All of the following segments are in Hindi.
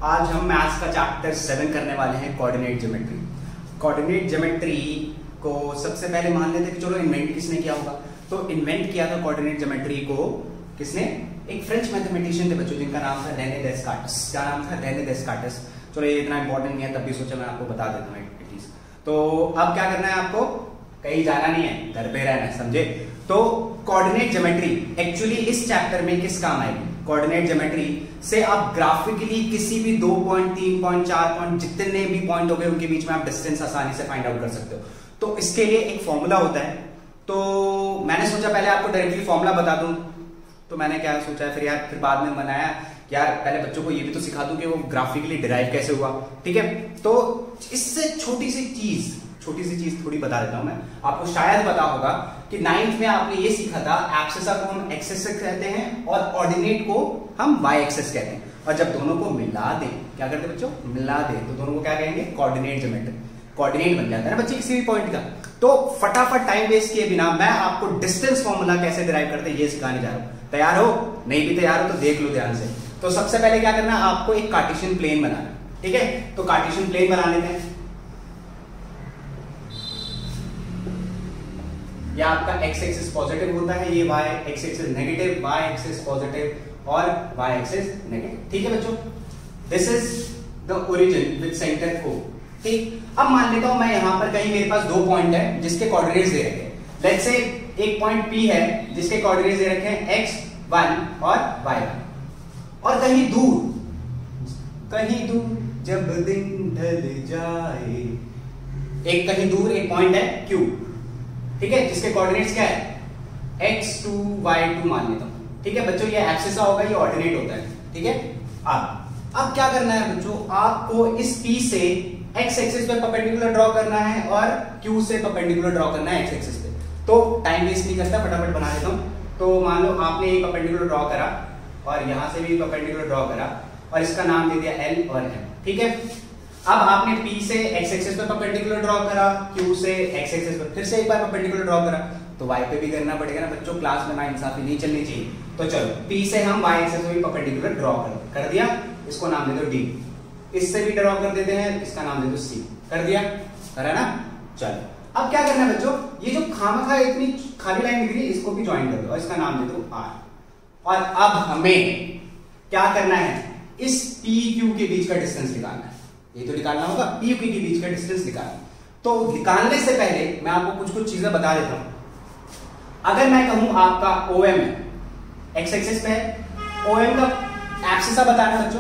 आज हम मैथ्स का चैप्टर 7 करने वाले हैं, कोऑर्डिनेट ज्योमेट्री। कोऑर्डिनेट ज्योमेट्री को सबसे पहले मान लेते हैं कि चलो इन्वेंट किसने किया होगा। तो इन्वेंट किया था कोऑर्डिनेट ज्योमेट्री को किसने? एक फ्रेंच मैथमेटिशियन थे बच्चों, जिनका नाम था रेने डेस्कार्टेस। क्या नाम था? Rene Descartes. चलो ये इतना इंपॉर्टेंट नहीं है, तब भी सोचा मैं आपको बता देता हूँ एटलीस्ट। तो अब क्या करना है आपको? कहीं जाना नहीं है, घर पे रहना है, समझे? तो कोऑर्डिनेट ज्योमेट्री एक्चुअली इस चैप्टर में किस काम आएगी? कोऑर्डिनेट ज्योमेट्री से आप ग्राफिकली किसी भी 2 पॉइंट, 3 पॉइंट, 4 पॉइंट, जितने भी पॉइंट हो गए उनके बीच में आप डिस्टेंस आसानी से फाइंड आउट कर सकते हो। तो इसके लिए एक फॉर्मूला होता है। तो मैंने सोचा पहले आपको डायरेक्टली फॉर्मूला बता दूं। तो मैंने क्या सोचा फिर यार, फिर बाद में बनाया यार पहले बच्चों को ये भी तो सिखा दूं कि वो ग्राफिकली डिराइव कैसे हुआ। ठीक है, तो इससे छोटी सी चीज थोड़ी बता देता हूं मैं आपको। शायद पता होगा कि 9th में आपने ये सीखा था, एब्सिसा को हम एक्स एक्सिस कहते हैं और ऑर्डिनेट को हम वाई एक्सिस कहते हैं। और जब दोनों को मिला दें, क्या करते हैं बच्चों? मिला दें तो दोनों को क्या कहेंगे? Coordinate geometry. कोऑर्डिनेट बन जाता है ना बच्चे किसी भी पॉइंट का। तो फटाफट टाइम वेस्ट किए बिना मैं आपको डिस्टेंस फॉर्मूला कैसे डिराइव करते हैं ये सिखाने जा रहा हूं। तैयार हो? नहीं भी तैयार हो तो देख लो ध्यान से। तो सबसे पहले क्या करना है आपको? एक कार्टेशियन प्लेन बनाना। ठीक है, तो कार्टेशियन प्लेन बना लेते हैं। ये आपका x एक्सिस पॉजिटिव होता है, ये y X axis negative, y axis positive और y एक्सिस नेगेटिव। ठीक है बच्चों, this is the origin with centre O। ठीक, अब मान लेता हूं मैं यहां पर कहीं मेरे पास 2 पॉइंट है जिसके कोऑर्डिनेट्स दे रखे हैं। लेट्स से एक पॉइंट P है जिसके कोऑर्डिनेट्स दे रखे हैं x1 और y1। और कहीं दूर जब दिन ढल जाए, एक कहीं दूर एक पॉइंट है Q। ठीक है, जिसके कोऑर्डिनेट्स क्या है? x2 y2 मान लेता हूं। ठीक है बच्चों, ये एब्सिसा होगा, ये ऑर्डिनेट होता है। ठीक है, अब क्या करना है बच्चों? आपको इस P से x एक्सिस पे परपेंडिकुलर ड्रॉ करना है और Q से परपेंडिकुलर ड्रॉ करना है x एक्सिस पे। तो टाइम वेस्ट नहीं करता, फटाफट बना देता हूं। तो मान लो आपने एक परपेंडिकुलर ड्रॉ करा और यहां से भी परपेंडिकुलर ड्रॉ करा और इसका नाम दे दिया L और M। ठीक है, अब आपने P से x एक्सिस पे परपेंडिकुलर ड्रॉ करा, Q से x एक्सिस पे फिर से एक बार परपेंडिकुलर ड्रॉ करा, तो y पे भी करना पड़ेगा ना बच्चों। क्लास में नाइंसाफी नहीं चलनी चाहिए। तो चलो P से हम y एक्सिस पे भी परपेंडिकुलर ड्रॉ कर दिया, इसको नाम दे दो D। इससे भी ड्रॉ कर देते हैं, इसका नाम दे दो C। कर दिया, करा ना? चलो अब क्या करना है बच्चों? ये जो खामखा इतनी खाली लाइन दिख रही है इसको भी ज्वाइन कर दो और इसका नाम दे दो R। और अब हमें क्या करना है? इस PQ के बीच का डिस्टेंस निकालना है। ये तो निकालना होगा, P और Q के बीच का डिस्टेंस निकालना। तो निकालने से पहले मैं आपको कुछ चीजें बता देता हूं। अगर मैं कहूं आपका OM है, x एक्सिस पे है, OM का एब्सिसा बताना बच्चों।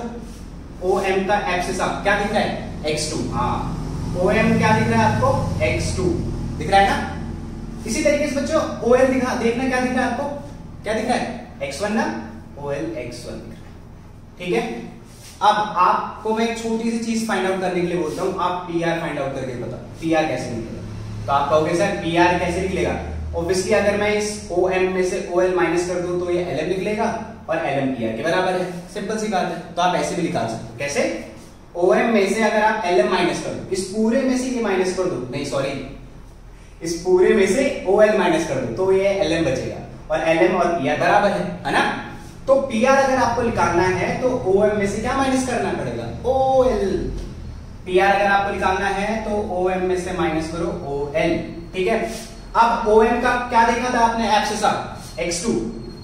OM का एब्सिसा क्या दिख रहा है? x2। हाँ, OM क्या दिख रहा है आपको? x2 दिख रहा है ना? इसी तरीके से बच्चों OL देखना क्या दिख रहा है आपको? क्या दिख रहा है? x1 ना? OL x1 दिख रहा है। ठीक है, अब आपको मैं एक छोटी सी चीज फाइंड आउट करने के लिए बोलता हूं। आप PR फाइंड आउट करके बताओ, PR कैसे निकलेगा? तो आप कहोगे सर PR कैसे निकलेगा? ऑब्वियसली अगर मैं इस OM में से OL माइनस कर दूं तो ये LM निकलेगा और LM PR के बराबर है। सिंपल सी बात है। तो आप ऐसे भी निकाल सकते हो। कैसे? OM में से अगर आप LM माइनस कर दो, इस पूरे में से ये माइनस कर दो, नहीं सॉरी, इस पूरे में से OL माइनस कर दो तो ये LM बचेगा और LM और PR बराबर है ना? तो PR अगर आपको निकालना है तो OM में से क्या माइनस करना पड़ेगा? OL। PR अगर आपको निकालना है तो OM में से माइनस करो OL। ठीक है, अब OM का क्या देखा था आपने? एब्सिसा x2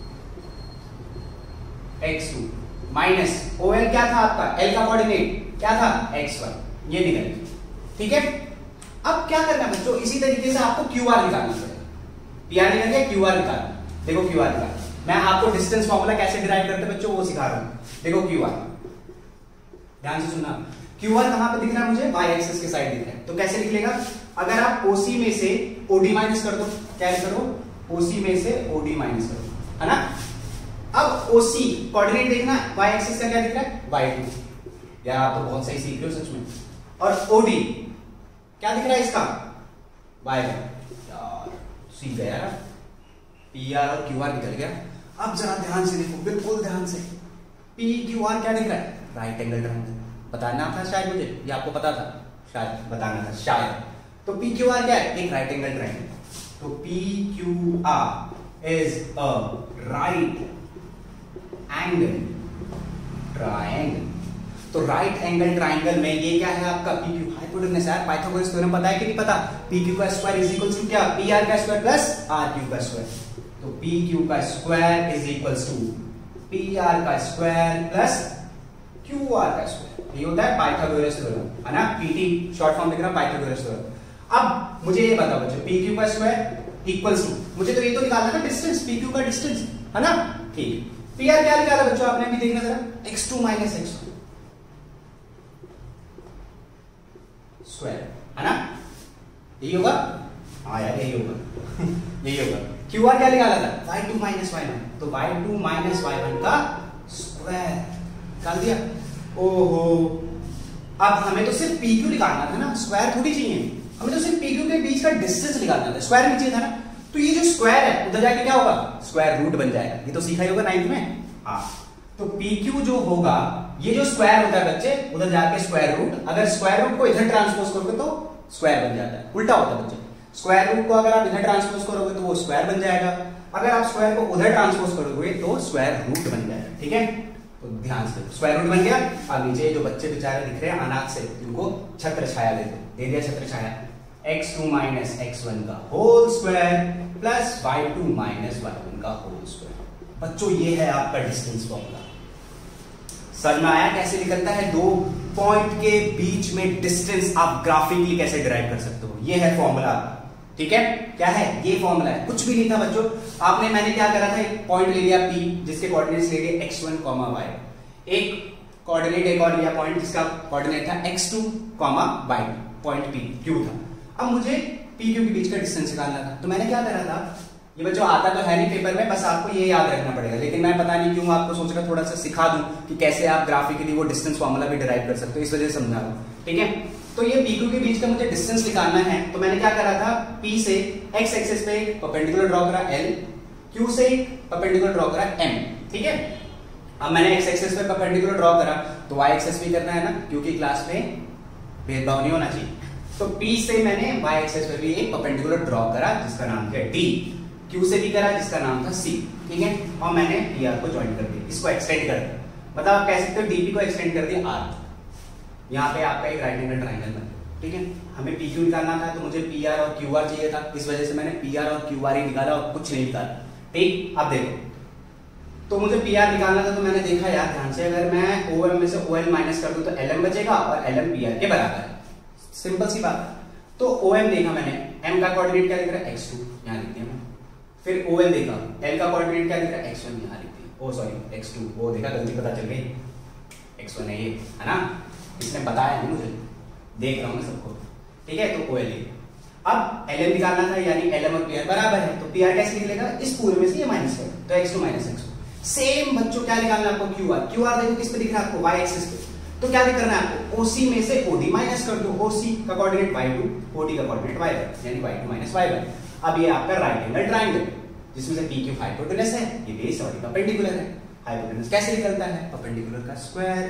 माइनस OL क्या था आपका? L का कोऑर्डिनेट क्या था? x1। ये निकल। ठीक है, अब क्या करना बच्चों? इसी तरीके से आपको QR निकालना पड़ेगा। PR निकल गया, QR निकालना। देखो QR निकालना, मैं आपको डिस्टेंस फॉर्मूला कैसे डिराइव करते हैं बच्चों वो सिखा रहा हूं। देखो QR, ध्यान से सुनना। QR कहां पे दिख रहा है मुझे? y एक्सिस के साइड दिख रहा है। तो कैसे निकलेगा? अगर आप OC में से OD माइनस कर दो, क्या करो? OC में से OD माइनस कर दो, है ना? अब OC कोऑर्डिनेट देखना, y एक्सिस का क्या दिख रहा है? y2। यार आप तो बहुत सही सीख रहे हो सच में। और OD क्या दिख रहा है इसका? y1। यार सीख गया यार। PR और QR निकल गया। अब जरा ध्यान से देखो, बिल्कुल ध्यान से। PQR क्या दिख रहा है? Right angle triangle. बताना था शायद मुझे, ये आपको पता था? शायद बताना था शायद। तो PQR क्या है? एक राइट एंगल ट्रायंगल। तो PQR is a right angle triangle. तो राइट एंगल ट्राइंगल में ये क्या है आपका पी क्यू, हाइपोटेनस है। पाइथागोरस थ्योरम पता है कि नहीं पता? पी क्यू का स्क्वायर इज इक्वल्स टू क्या? पी आर का स्क्वायर प्लस आर क्यू का स्क्वायर। तो पी क्यू का square is equals to P R का स्क्वायर प्लस क्यू आर का स्क्वायर। ये होता है पाइथागोरस थ्योरम, है ना? पीटी शॉर्ट फॉर्म लिख रहा हूं, पाइथागोरस थ्योरम। अब मुझे ये बताओ बच्चों, पी क्यू का स्क्वायर इक्वल्स टू, मुझे तो ये तो निकालना है ना डिस्टेंस, पी क्यू का डिस्टेंस, है ना? ठीक। पी आर क्या निकाला बच्चों आपने? अभी देखना जरा, x2 माइनस x2 स्क्वायर, है ना? यही होगा? हाँ यार यही होगा यही होगा। क्यू आर क्या निकाला था? y2 माइनस y1, तो y2 माइनस y1 का स्क्वायर निकाल दिया। ओहो, अब हमें तो सिर्फ पी क्यू निकालना था ना, स्क्वायर थोड़ी चाहिए, हमें तो सिर्फ पी क्यू के बीच का डिस्टेंस निकालना था, स्क्वायर नहीं चाहिए था ना। तो ये जो स्क्वायर है उधर जाके क्या होगा? स्क्वायर रूट बन जाएगा। ये तो सीखा ही होगा 9th में। हाँ, तो पी क्यू जो होगा, ये जो स्क्वायर होता है बच्चे, उधर जाके स्क्वायर रूट, अगर स्क्वायर रूट को इधर ट्रांसपोज करोगे तो स्क्वायर बन जाता है, उल्टा होता है बच्चे। स्क्वायर रूट को अगर आप इधर ट्रांसपोज करोगे तो वो स्क्वायर बन जाएगा, अगर आप स्क्वायर को उधर ट्रांसपोज करोगे तो स्क्वायर रूट बन जाएगा। ठीक है, तो ध्यान से स्क्वायर रूट बन गया। अब नीचे जो बच्चे बेचारे दिख रहे हैं अनाथ से, उनको छत्र छाया दे दिया छत्र छाया, x2 माइनस x1 का whole square plus y2 minus y1 का होल स्क्वायर। बच्चों ये है आपका डिस्टेंस फॉर्मूला। समझ में आया कैसे निकलता है? दो पॉइंट के बीच में डिस्टेंस आप ग्राफिकली कैसे डिराइव कर सकते हो, ये है फॉर्मूला। ठीक है, क्या है ये फॉर्मूला? है कुछ भी नहीं था बच्चों। आपने मैंने क्या करा था, एक पॉइंट ले लिया P, जिसके कोऑर्डिनेट्स ले लिए x1, y, एक कोऑर्डिनेट एक और लिया पॉइंट जिसका कोऑर्डिनेट था x2, y, point P Q था। अब मुझे पी क्यू के बीच का डिस्टेंस निकालना था, तो मैंने क्या करा था, ये बच्चों आता तो है नहीं पेपर में, बस आपको ये याद रखना पड़ेगा। लेकिन मैं पता नहीं क्यों आपको सोच रहा थोड़ा सा सिखा दूं कि कैसे आप ग्राफिकली वो डिस्टेंस फॉर्मूला भी डिराइव कर सकते हो, इस वजह से समझा रहा हूं। ठीक है, तो ये पी क्यू के बीच का मुझे डिस्टेंस निकालना है, तो मैंने क्या करा था, P से x एक्सिस पे परपेंडिकुलर ड्रॉ करा L, Q से परपेंडिकुलर ड्रॉ करा M। ठीक है, अब मैंने x एक्सिस पे परपेंडिकुलर ड्रॉ करा तो y एक्सिस भी करना है ना, क्योंकि क्लास में भेदभाव नहीं होना चाहिए। तो P से मैंने y एक्सिस पे भी एक परपेंडिकुलर ड्रॉ करा जिसका नाम था D, Q से भी करा जिसका नाम था C। ठीक है, और मैंने PR को ज्वाइन कर दिया, इसको एक्सटेंड कर दिया। मतलब आप कह सकते हो DP को एक्सटेंड कर दिया R। यहाँ पे आपका एक राइट एंगल ट्राइंगल बन गया। ठीक है, हमें PQ निकालना था तो मुझे PR और QR चाहिए था, इस वजह से मैंने PR और QR ही निकाला और कुछ नहीं निकाला। ठीक, अब देखो, तो मुझे PR निकालना था तो मैंने देखा यार ध्यान से, अगर मैं OM में से OL माइनस कर दूं तो LM बचेगा और LM PR के बराबर है, सिंपल सी बात। तो OM देखा मैंने, M का कोऑर्डिनेट क्या लिख रहा है, x2, यहाँ लिख दिया मैंने। फिर OL देखा, L का कोऑर्डिनेट क्या लिख रहा है, x1, यहाँ लिख दिया। ओ सॉरी x2, वो देखा गलती पता चल गई, x1 है ये, है ना? इसने बताया नहीं मुझे, देख रहा हूँ मैं सबको। ठीक है, तो OL अब LM निकालना था, यानी LM और PR बराबर है, तो PR कैसे निकलेगा, इस पूरे में से ये माइनस कर, तो x2 माइनस x2। सेम बच्चों क्या निकालना है आपको, QR देखो किस पे दिख रहा है आपको, y एक्सिस पे, तो क्या करना है आपको, OC में से OD माइनस कर दो, OC का कोऑर्डिनेट y2, OD का कोऑर्डिनेट y1, यानी y2 माइनस y1। अब ये आपका राइट एंगल ट्राइंगल, जिसमें से PQ हाइपोटेनस है, ये बेस और परपेंडिकुलर है। हाइपोटेनस कैसे निकलता है, परपेंडिकुलर का स्क्वायर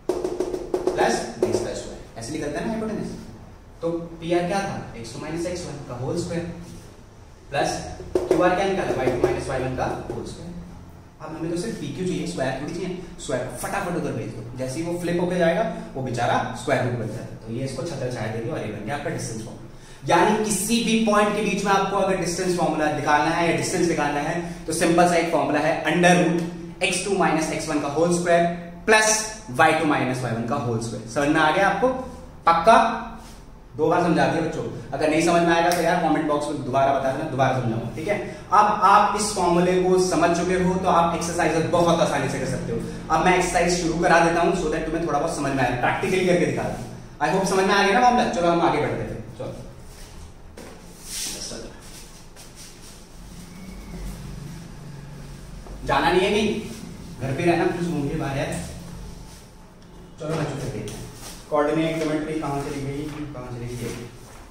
प्लस बेस का स्क्वायर, ऐसे निकलता है ना हाइपोटेनस। तो PR क्या था, x2 माइनस x1 का होल स्क्वायर प्लस QR क्या निकाला, y2 माइनस y1 का होल स्क्वायर। अब हमें तो सिर्फ PQ चाहिए, स्क्वायर थोड़ी चाहिए। स्क्वायर फटाफट उधर भेज दो, जैसे ही वो फ्लिप होकर जाएगा वो बेचारा स्क्वायर रूट बन जाता है। तो ये इसको छत्र छाया देगी और ये बन गया आपका डिस्टेंस फॉर्मूला। यानी किसी भी पॉइंट के बीच में आपको अगर डिस्टेंस फॉर्मूला निकालना है या डिस्टेंस निकालना है तो सिंपल सा एक फॉर्मूला है, under root x2 minus x1 का whole square plus y2 minus y1 का होल स्क्वायर। समझ में आ गया आपको? पक्का? 2 बार समझा दिया बच्चों, अगर नहीं समझ में आएगा तो यार कमेंट बॉक्स में दोबारा बता देना, दोबारा समझाऊंगा। ठीक है, अब आप इस फॉर्मूले को समझ चुके हो तो आप एक्सरसाइज बहुत आसानी से कर सकते हो। अब मैं एक्सरसाइज शुरू करा देता हूं सो दैट तुम्हें थोड़ा बहुत समझ में आए, प्रैक्टिकली करके दिखा दूं। आई होप समझ में आ गया ना मामला। चलो हम आगे बढ़ते हैं, चलो जाना नहीं है, नहीं घर पे रहना, कुछ घूमिए बाहर यार। चलो बच्चों करते हैं, कोऑर्डिनेट ज्योमेट्री कहां चली गई, कहां चली गई।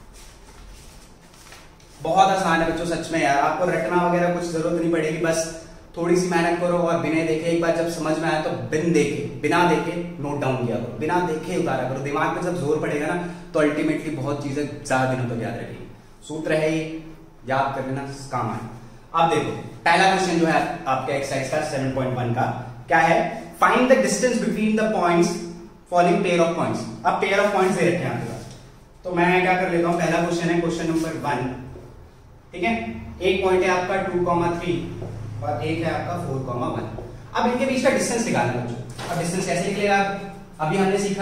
बहुत आसान है बच्चों सच में यार, आपको रटना वगैरह कुछ जरूरत नहीं पड़ेगी, बस थोड़ी सी मेहनत करो और बिना देखे, एक बार जब समझ में आया तो बिना देखे नोट डाउन किया करो, बिना देखे उतारा करो। दिमाग पे जब जोर पड़ेगा ना तो अल्टीमेटली बहुत चीजें ज्यादा दिनों तक याद रहेगी। सूत्र है ये, याद कर लेना, काम आए। अब देखो पहला क्वेश्चन जो है आपके एक्सरसाइज का 7.1 का क्या है, find the distance between the points following pair of points. अब पेयर ऑफ पॉइंट्स दे रखे हैं आपके पास, तो मैं क्या कर लेता हूं, पहला क्वेश्चन है क्वेश्चन नंबर 1, ठीक है। एक पॉइंट है आपका 2,3 और एक है आपका 4,1। अब इनके बीच का डिस्टेंस निकालना है बच्चों। अब डिस्टेंस कैसे निकलेगा अभी हमने सीखा।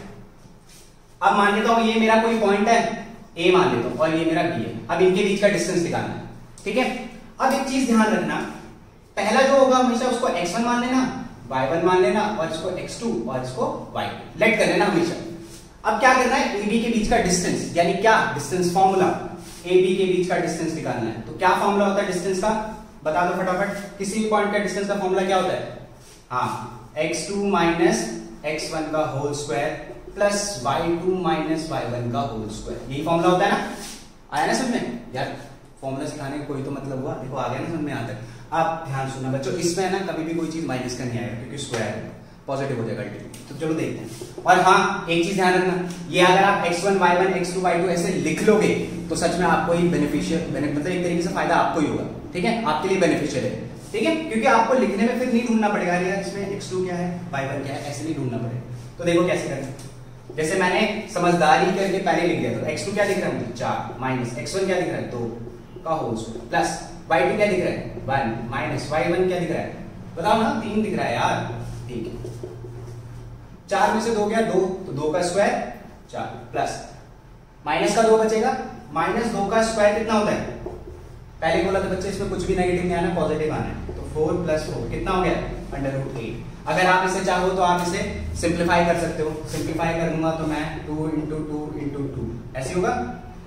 अब मान लेता हूं ये मेरा कोई पॉइंट है ए मान लेता हूं और ये मेरा बी है। अब इनके बीच का डिस्टेंस निकालना है, ठीक है। अब एक चीज ध्यान रखना, पहला जो होगा हमेशा उसको x1 मान लेना, y1 मान लेना और इसको x2 और इसको y2 लेट कर लेना हमेशा। अब क्या करना है, AB के बीच का डिस्टेंस, यानी क्या डिस्टेंस फॉर्मूला, AB के बीच का डिस्टेंस निकालना है। तो क्या फॉर्मूला होता है डिस्टेंस का, बता दो फटाफट। किसी भी पॉइंट का डिस्टेंस का फॉर्मूला क्या होता है, हाँ, x2 माइनस x1 का whole square plus y2 minus y1 का होल स्क्वायर, यही फॉर्मूला होता है ना। आया ना समझ में यार, फॉर्मूला सिखाने का कोई तो मतलब हुआ, देखो आ गया ना समझ में यहाँ तक। आप ध्यान सुनना बच्चों, इसमें ना कभी भी कोई चीज माइनस का नहीं आएगा क्योंकि स्क्वायर है, पॉजिटिव हो जाएगा अल्टीमेटली। तो चलो देखते हैं। और हाँ एक चीज ध्यान रखना, ये अगर आप x1 y1 x2 y2 ऐसे लिख लोगे तो सच में आपको ही बेनिफिशियल, मतलब एक तरीके से फायदा आपको ही होगा, ठीक है, आपके लिए बेनिफिशियल है, ठीक है, क्योंकि आपको लिखने में फिर नहीं ढूंढना पड़ेगा यार इसमें x2 क्या है y1 क्या है, ऐसे नहीं ढूंढना पड़ेगा। तो देखो कैसे करना, जैसे मैंने समझदारी करके पहले लिख दिया, तो x2 क्या दिख रहा है मुझे 4 माइनस x1 क्या दिख रहा है 2 का होल स्क्वायर प्लस y2 क्या दिख रहा है 1 माइनस y1 क्या दिख रहा है, बताओ ना, 3 दिख रहा है यार, ठीक है। 4 में से 2 गया 2, तो 2 का स्क्वायर 4 प्लस माइनस का 2 बचेगा, माइनस 2 का स्क्वायर कितना होता है, पहले बोला था बच्चे इसमें कुछ भी नेगेटिव नहीं आना, पॉजिटिव आना है। तो 4 प्लस 4 कितना हो गया √8। अगर आप इसे चाहो तो आप इसे सिंप्लीफाई कर सकते हो, सिंप्लीफाई करूंगा तो मैं 2 इंटू 2 इंटू 2 ऐसे होगा।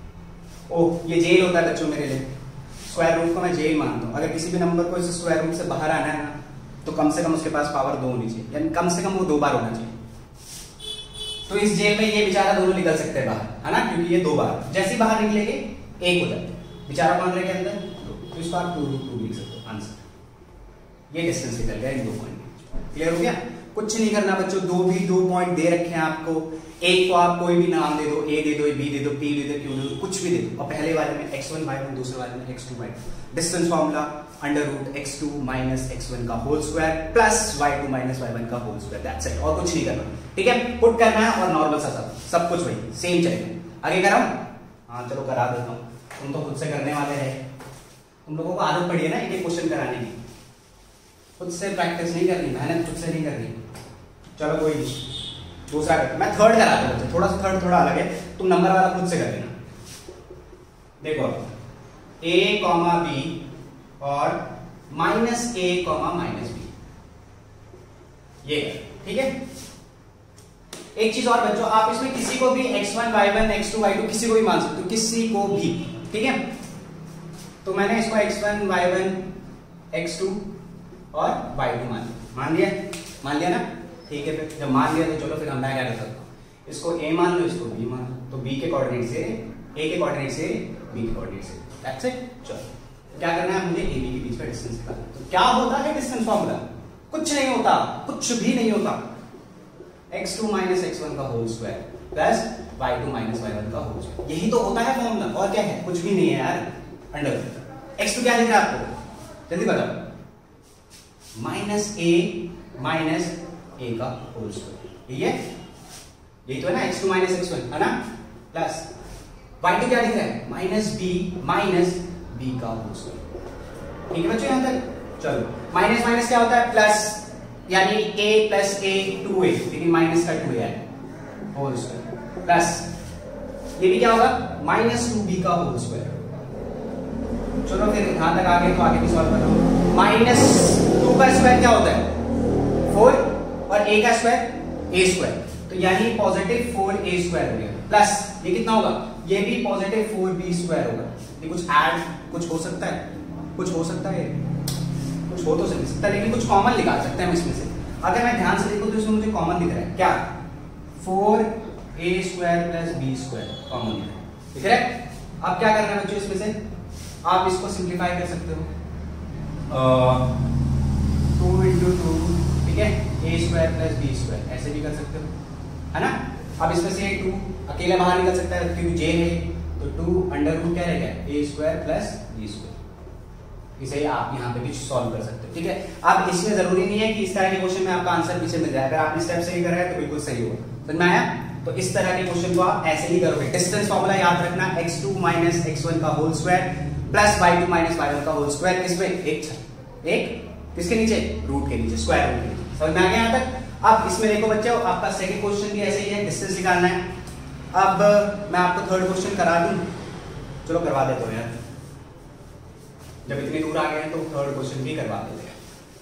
ओह ये जेल होता है बच्चों मेरे लिए, स्क्वायर रूट को मैं जेल मानता हूं। अगर किसी भी नंबर को इस स्क्वायर रूट से बाहर आना है ना, तो कम से कम उसके पास पावर 2 होनी चाहिए, यानी कम से कम वो 2 बार होना चाहिए। तो इस जेल में ये बेचारा दोनों निकल सकते हैं बाहर, है ना, क्योंकि ये 2 बार जैसे ही बाहर निकलेंगे 1 हो जाता है, बेचारा कौन रह गया अंदर, तो इसको आप 2√2 लिख सकते हो आंसर। ये डिस्टेंस निकल गया इन 2 पॉइंट। क्लियर हो गया, कुछ नहीं करना बच्चों, 2 पॉइंट दे रखे हैं आपको, एक को आप कोई भी नाम दे दो, ए दे दो, बी दे दो, पी दे दो, क्यू दे दो, कुछ भी दे दो। और पहले वाले में x1 y1, दूसरे वाले में x2 y2, distance formula √x2 minus x1 का whole square plus y2 minus y1 का होल स्क्वायर, दैट्स इट, और कुछ नहीं करना, ठीक है। पुट करना है और नॉर्मल सा सब कुछ वही सेम चलेगा। आगे कराऊं, हाँ चलो करा देता हूँ, तुम तो खुद से करने वाले हैं, तुम लोगों को आदत पड़ी है ना एक क्वेश्चन कराने की, खुद से प्रैक्टिस नहीं करनी, मेहनत खुद से नहीं करनी। चलो कोई नहीं, दूसरा करते, मैं थर्ड कराता हूँ, थोड़ा सा थर्ड थोड़ा अलग है, तुम नंबर वाला खुद से कर देना। देखो a, b और -a, -b, ये ठीक है। एक चीज और बच्चों, आप इसमें किसी को भी x1 y1 x2 y2 किसी को भी मान सकते हो, किसी को भी, ठीक है। तो मैंने इसको x1 y1 x2 और y2 मान लिया ना, ठीक है। फिर जब मान लिया तो चलो फिर हम क्या कर सकते हो, इसको a मान लो, इसको b मान लो, तो b के कोऑर्डिनेट से a के कोऑर्डिनेट से b के कोऑर्डिनेट से, दैट्स इट। चलो क्या करना है मुझे, a b के बीच का डिस्टेंस निकालना है। तो क्या होता है डिस्टेंस फॉर्मूला, कुछ नहीं होता, कुछ भी नहीं होता, x2 माइनस x1 का whole square plus y2 minus y1 का होल स्क्वायर, यही तो होता है फॉर्मूला, और क्या है, कुछ भी नहीं है यार। अंडर x2 क्या दिख रहा है आपको, जल्दी बताओ, -a का होल स्क्वायर, यही है, यही तो है ना, x2 माइनस x1 है ना, प्लस y2 क्या दिख रहा है, -b का होल स्क्वायर, ठीक है बच्चों यहां तक। चलो माइनस माइनस क्या होता है, प्लस, यानी a प्लस a 2a, लेकिन माइनस का 2a है होल स्क्वायर, प्लस ये भी क्या होगा -2b का होल स्क्वायर। चलो फिर यहां तक आगे, तो आगे भी सॉल्व करो। -2 का स्क्वायर क्या होता है 4, और a का स्क्वायर a स्क्वायर, तो यानी पॉजिटिव 4a स्क्वायर हो गया, प्लस ये कितना होगा, ये भी पॉजिटिव 4b स्क्वायर होगा। ये कुछ ऐड कुछ हो सकता है, कुछ हो सकता है, कुछ हो तो सकता है, लेकिन कुछ कॉमन निकाल सकते हैं हम इसमें से। अगर मैं ध्यान से देखूं तो इसमें मुझे कॉमन दिख रहा है क्या, 4a square plus b square common दिख रहा है। अब क्या करना है बच्चों, इसमें से आप इसको सिंप्लीफाई कर सकते हो, 2 इंटू 2, ठीक है, a square plus b square, ऐसे भी कर सकते हो, है ना। अब इसमें से 2 अकेले बाहर निकल सकता है क्योंकि j है, तो 2 अंडर रूट क्या रहेगा, a square plus b square, इसे आप यहाँ पे भी सॉल्व कर सकते हो, ठीक है। अब इसमें जरूरी नहीं है कि इस तरह के क्वेश्चन में आपका आंसर पीछे मिल जाए, अगर आपने स्टेप सही करा है तो बिल्कुल सही होगा। समझ में आया? तो इस तरह के क्वेश्चन को आप ऐसे ही करोगे। डिस्टेंस फॉर्मूला याद रखना, x2 माइनस x1 का whole square plus y2 minus y1 का होल स्क्वायर, किसमें? एक किसके नीचे? रूट के नीचे, स्क्वायर रूट के नीचे। समझ में आ गया यहाँ तक? अब इसमें देखो बच्चों, आपका सेकंड क्वेश्चन भी ऐसे ही है, डिस्टेंस निकालना है। अब मैं आपको थर्ड क्वेश्चन करा दूं, चलो करवा देता हूं यार, जब इतनी दूर आ गए हैं तो थर्ड क्वेश्चन भी करवा देते हैं।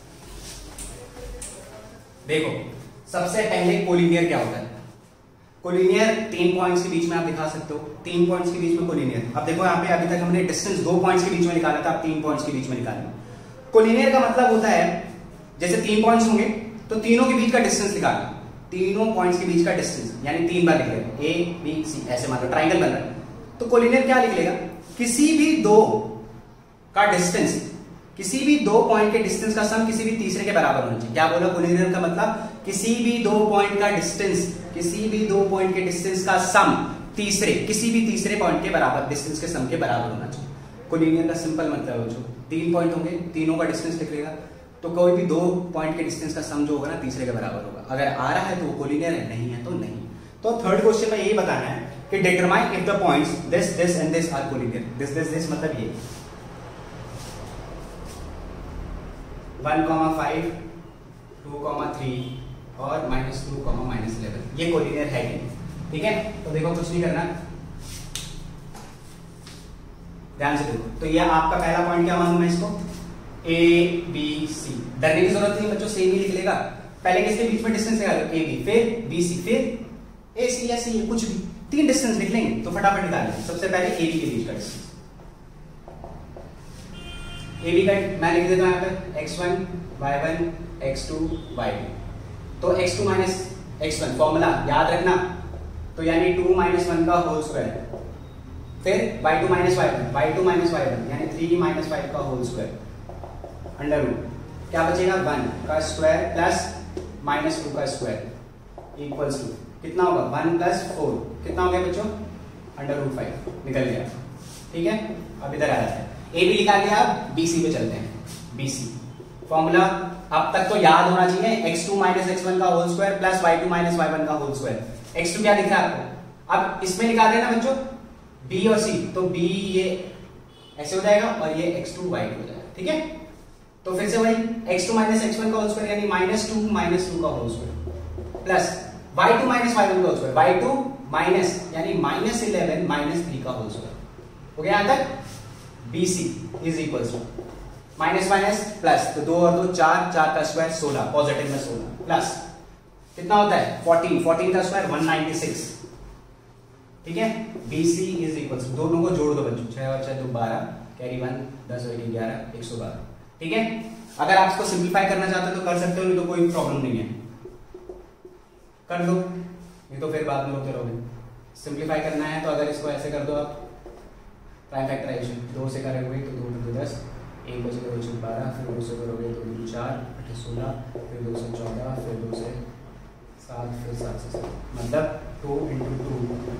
देखो सबसे पहले कोलिनियर क्या होता है? कोलिनियर 3 पॉइंट्स के बीच में आप दिखा सकते हो, 3 पॉइंट्स के बीच में कोलिनियर। अब देखो यहाँ पे अभी तक हमने डिस्टेंस 2 पॉइंट्स के बीच में निकाला था, अब 3 पॉइंट्स के बीच में निकालना। कोलिनियर का मतलब होता है जैसे 3 पॉइंट्स होंगे तो तीनों के बीच का डिस्टेंस निकालना, तीनों पॉइंट्स के बीच का डिस्टेंस, यानी 3 बार लिख लेगा ए बी सी, ऐसे मान लो ट्राइंगल बन रहा है तो कोलिनियर क्या लिख लेगा? किसी भी दो का डिस्टेंस, किसी भी 2 पॉइंट के डिस्टेंस का सम किसी भी तीसरे के बराबर होना चाहिए। क्या बोला कोलिनियर का मतलब? किसी भी 2 पॉइंट का डिस्टेंस, किसी भी 2 पॉइंट के डिस्टेंस का सम तीसरे, किसी भी तीसरे पॉइंट के बराबर, डिस्टेंस के सम के बराबर होना चाहिए। कोलिनियर का सिंपल मतलब है जो 3 पॉइंट होंगे, तीनों का डिस्टेंस लिख लेगा, तो कोई भी 2 पॉइंट के डिस्टेंस का सम जो होगा ना तीसरे के बराबर होगा। अगर आ रहा है तो वो कोलिनियर है, नहीं है तो नहीं। तो थर्ड क्वेश्चन में यही बताना है कि determine if the points this and this are collinear. This मतलब ये 1,5, 2,3 और -2, -11 ये कोलिनियर है कि नहीं? ठीक है, तो देखो कुछ नहीं करना, ध्यान से देखो। तो ये आपका पहला पॉइंट क्या मानूं मैं इसको? A B C. डरने की जरूरत नहीं बच्चों, सेम ही लिख लेगा। पहले किसके बीच में डिस्टेंस निकालो? ए बी, फिर बी सी, फिर ए सी या सी, कुछ भी 3 डिस्टेंस लिख लेंगे तो फटाफट निकाल लेंगे। सबसे पहले ए बी के बीच का डिस्टेंस, ए बी का मैं लिख देता हूं यहाँ पे x1 y1 x2 y2। तो x2 माइनस x1 फॉर्मूला याद रखना, तो यानी 2 - 1 का होल स्क्वायर, फिर y2 माइनस y1 यानी 3 - 5 का होल स्क्वायर अंडर रूट, क्या बचेगा? 1 का स्क्वायर प्लस -2 का स्क्वायर इक्वल्स टू कितना होगा? 1 + 4 कितना हो गया बच्चों? अंडर रूट 5 निकल गया। ठीक है, अब इधर आ जाते हैं, ए बी निकाल लिया, अब बीसी पे चलते हैं। बीसी फॉर्मूला अब तक तो याद होना चाहिए, x2 माइनस x1 का whole square plus y2 minus y1 का होल स्क्वायर। x2 क्या दिख रहा है आपको? अब इसमें निकाल देना बच्चों b और c, तो b ये ऐसे हो जाएगा और ये x2 y2 हो जाएगा। ठीक है, तो फिर से वही x2 माइनस x1 का होल स्क्वायर यानी -2 का whole square plus y2 minus y1 का होल स्क्वायर, y2 माइनस यानी -11 -3 का होल स्क्वायर हो गया यहां तक। BC is equals to minus minus plus, तो 2 और 2 4, 4 का स्क्वायर 16, पॉजिटिव में 16 प्लस कितना होता है 14 का स्क्वायर 196। ठीक है, BC इज इक्वल्स, दोनों को जोड़ दो बच्चों, 6 और 6 2 12, कैरी 1 10 और 1 11 112। ठीक है, अगर आप इसको सिंप्लीफाई करना चाहते हो तो कर सकते हो, नहीं तो कोई प्रॉब्लम नहीं है, कर दो, नहीं तो फिर बाद में होते रहोगे। सिंप्लीफाई करना है तो अगर इसको ऐसे कर दो आप, प्राइम फैक्टराइजेशन 2 से करोगे तो 2 × 2 10, 1 बचेगा 2 से 12, फिर 2 से करोगे तो 2 4 8 16, फिर 2 से 14, फिर 2 से 7, फिर 7 से 7, मतलब 2 × 2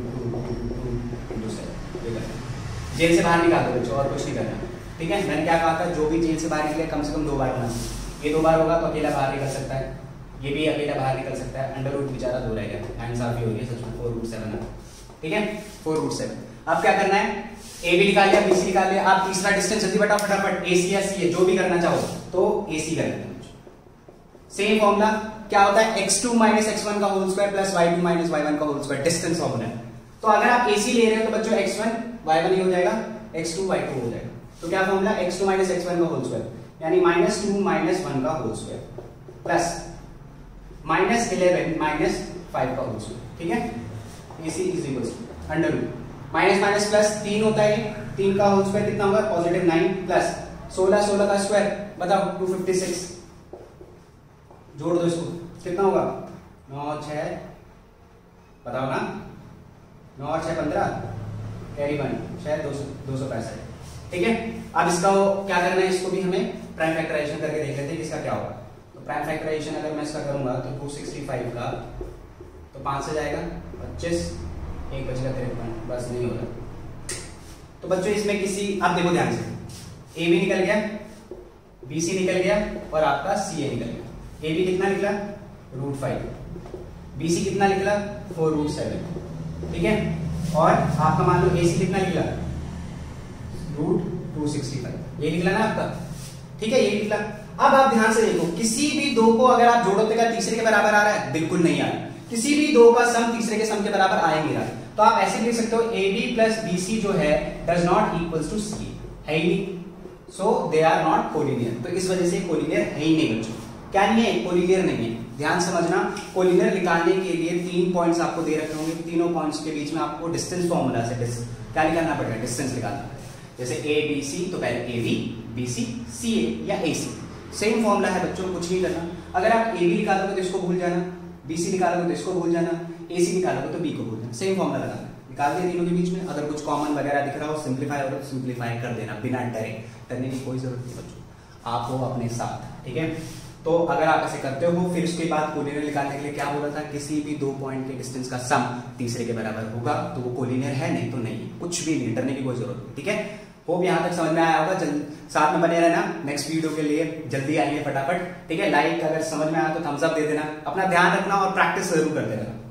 × 2 7। जेल से बाहर निकाल दो बच्चों, और कुछ नहीं करना। ठीक है, मैंने क्या कहा था, जो भी जेल से बाहर निकले कम से कम 2 बार होना चाहिए। ये 2 बार होगा तो अकेला बाहर निकल सकता है, ये भी अकेला बाहर निकल सकता है, अंडर रूट बेचारा 2 रहेगा, आंसर भी हो गया सच में 4√7। ठीक है, 4√7। अब क्या करना है, ए बी निकाल लिया, बी सी निकाल लिया, आप तीसरा डिस्टेंस जल्दी बटा फटाफट, ए सी या सी है जो भी करना चाहो तो ए सी कर लेते हैं। सेम फॉर्मूला क्या होता है, x2 माइनस x1 का whole square plus y2 minus y1 का होल स्क्वायर, डिस्टेंस फॉर्मूला है। तो अगर आप ए सी ले रहे हो तो बच्चों x1 y1 ही हो जाएगा, x2 y2 हो जाएगा। तो क्या फॉर्मूला, x2 माइनस x1 का होल स्क्वायर यानी -2 माइनस 1 का होल स्क्वायर प्लस -11 माइनस 5 का होल स्क्वायर। ठीक है, AC is equal to under root minus minus plus 3 होता है, 3 का होल स्क्वायर कितना होगा, पॉजिटिव 9 प्लस 16 का स्क्वायर बताओ 256, जोड़ दो इसको कितना होगा 9 6 बताओ ना, 9 और 6 15, कैरी 1 6 265। ठीक है, अब इसका क्या करना है, इसको भी हमें प्राइम फैक्टराइजेशन करके देख लेते हैं किसका क्या होगा। तो प्राइम फैक्टराइजेशन अगर मैं इसका करूंगा तो 265 का तो 5 से जाएगा 25, 1 बचेगा 53, बस नहीं हो रहा। तो बच्चों इसमें किसी, अब देखो ध्यान से, ए बी निकल गया, BC निकल गया और आपका CA निकल गया। AB कितना निकला √5, BC कितना निकला 4√7, ठीक है। और आपका मान लो AC कितना निकला √265, ये निकला ना आपका, ठीक है, ये निकला। अब आप ध्यान से देखो, किसी भी दो को अगर आप जोड़ो तो क्या तीसरे के बराबर आ रहा है? बिल्कुल नहीं आ रहा। किसी भी दो का सम तीसरे के सम के बराबर आ ही नहीं रहा। तो आप ऐसे लिख सकते हो AB प्लस BC जो है does not equals to CA, है ही नहीं, so they are not collinear. तो इस वजह से कोलिनियर है ही नहीं बच्चों। क्या नहीं है? कोलिनियर नहीं है। ध्यान समझना, कोलिनियर निकालने के लिए 3 पॉइंट्स आपको दे रखे होंगे, तीनों पॉइंट्स के बीच में आपको डिस्टेंस फॉर्मूला से क्या निकालना पड़ेगा? डिस्टेंस निकालना पड़ेगा। जैसे ABC तो पहले AB, BC, CA या AC, सेम फॉर्मूला है बच्चों, कुछ नहीं करना। अगर आप AB निकालोगे तो इसको भूल जाना, BC निकालोगे तो इसको भूल जाना, AC निकालोगे तो B को भूल जाना, सेम फॉर्मूला लगाना। निकाल दिया तीनों के बीच में, अगर कुछ कॉमन वगैरह दिख रहा हो, सिंप्लीफाई हो तो सिंप्लीफाई कर देना, बिना डरे करने की कोई जरूरत नहीं बच्चों, आप हो अपने साथ, ठीक है। तो अगर आप ऐसे करते हो, फिर उसके बाद कोलिनियर निकालने के लिए क्या बोला था? किसी भी दो पॉइंट के डिस्टेंस का सम तीसरे के बराबर होगा तो वो कोलिनियर है, नहीं तो नहीं, कुछ भी नहीं, डरने की कोई जरूरत नहीं, ठीक है। होप यहाँ तक समझ में आया होगा। साथ में बने रहना, नेक्स्ट वीडियो के लिए जल्दी आएंगे फटाफट, ठीक है। लाइक अगर समझ में आया तो थम्स अप दे देना, अपना ध्यान रखना और प्रैक्टिस जरूर करते रहना।